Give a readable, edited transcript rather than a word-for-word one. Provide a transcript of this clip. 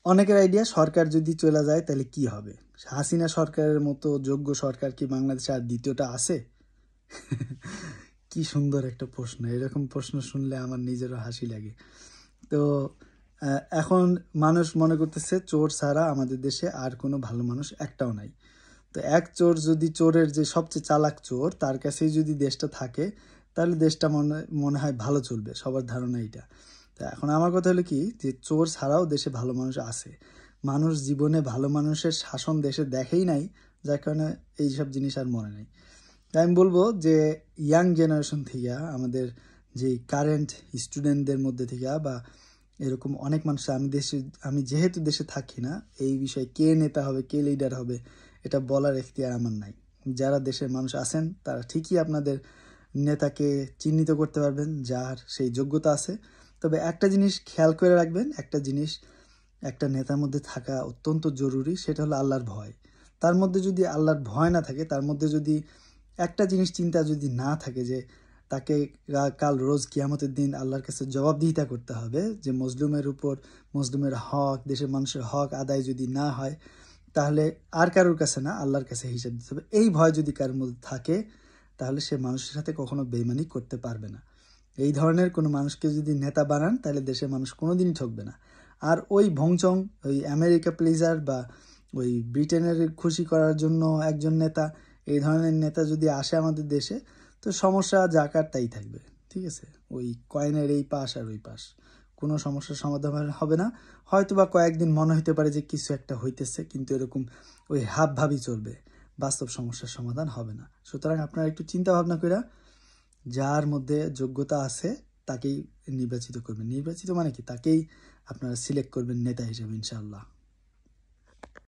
অনেকের আইডিয়া সরকার যদি চলে যায় তাহলে কি হবে? হাসিনা সরকারের মতো যোগ্য সরকার কি বাংলাদেশে আর দ্বিতীয়টা আছে? কি সুন্দর একটা প্রশ্ন। এরকম প্রশ্ন শুনলে আমার নিজেরও হাসি লাগে। তো এখন মানুষ মনে করতেছে চোর ছাড়া আমাদের দেশে আর কোনো ভালো মানুষ একটাও নাই। তো এক চোর যদি চোরের যে সবচেয়ে চালাক চোর তার কাছেই যদি দেশটা থাকে তাহলে দেশটা মনে হয় ভালো চলবে, সবার ধারণা এটা। তা এখন আমার কথা হলো কি যে চোর ছাড়াও দেশে ভালো মানুষ আছে। মানুষ জীবনে ভালো মানুষের শাসন দেশে দেখেই নাই, যার কারণে এইসব জিনিস আর মনে নেই। তাই আমি বলবো যে ইয়াং জেনারেশন থেকে আমাদের যে কারেন্ট স্টুডেন্টদের মধ্যে থেকে বা এরকম অনেক মানুষ, আমি যেহেতু দেশে থাকি না, এই বিষয়ে কে নেতা হবে কে লিডার হবে এটা বলার এখতিয়ার আমার নাই। যারা দেশের মানুষ আছেন তারা ঠিকই আপনাদের নেতাকে চিহ্নিত করতে পারবেন যার সেই যোগ্যতা আছে। তবে একটা জিনিস খেয়াল করে রাখবেন, একটা জিনিস একটা নেতার মধ্যে থাকা অত্যন্ত জরুরি, সেটা হলো আল্লাহর ভয়। তার মধ্যে যদি আল্লাহর ভয় না থাকে, তার মধ্যে যদি একটা জিনিস চিন্তা যদি না থাকে যে তাকে কাল রোজ কিয়ামতের দিন আল্লাহর কাছে জবাবদিহিতা করতে হবে, যে মজলুমের উপর মজলুমের হক, দেশের মানুষের হক আদায় যদি না হয় তাহলে আর কারোর কাছে না আল্লাহর কাছে হিসাব দিতে হবে, এই ভয় যদি কারোর মধ্যে থাকে তাহলে সে মানুষের সাথে কখনো বেইমানি করতে পারবে না। এই ধরনের কোনো মানুষকে যদি নেতা বানান তাহলে দেশের মানুষ কোনোদিনই ঠকবে না। আর ওই ভংচং, ওই আমেরিকা প্লিজার বা ওই ব্রিটেনের খুশি করার জন্য একজন নেতা, এই ধরনের নেতা যদি আসে আমাদের দেশে তো সমস্যা যাকার তাই থাকবে। ঠিক আছে, ওই কয়েনের এই পাশ আর ওই পাশ, কোনো সমস্যার সমাধান হবে না। হয়তো বা কয়েকদিন মনে হতে পারে যে কিছু একটা হইতেছে, কিন্তু এরকম ওই হাব ভাবই চলবে, বাস্তব সমস্যার সমাধান হবে না। সুতরাং আপনারা একটু চিন্তা ভাবনা করে যার মধ্যে যোগ্যতা আছে তাকেই নির্বাচিত করবেন। নির্বাচিত মানে কি, তাকেই আপনারা সিলেক্ট করবেন নেতা হিসেবে ইনশাআল্লাহ।